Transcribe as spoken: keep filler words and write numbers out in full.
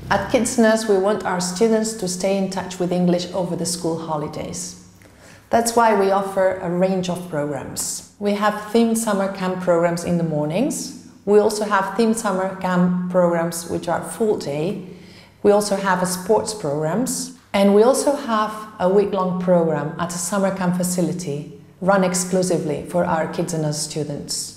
At Kids&Us, we want our students to stay in touch with English over the school holidays. That's why we offer a range of programs. We have themed summer camp programs in the mornings. We also have themed summer camp programs which are full day. We also have a sports programs. And we also have a week-long program at a summer camp facility run exclusively for our Kids&Us students.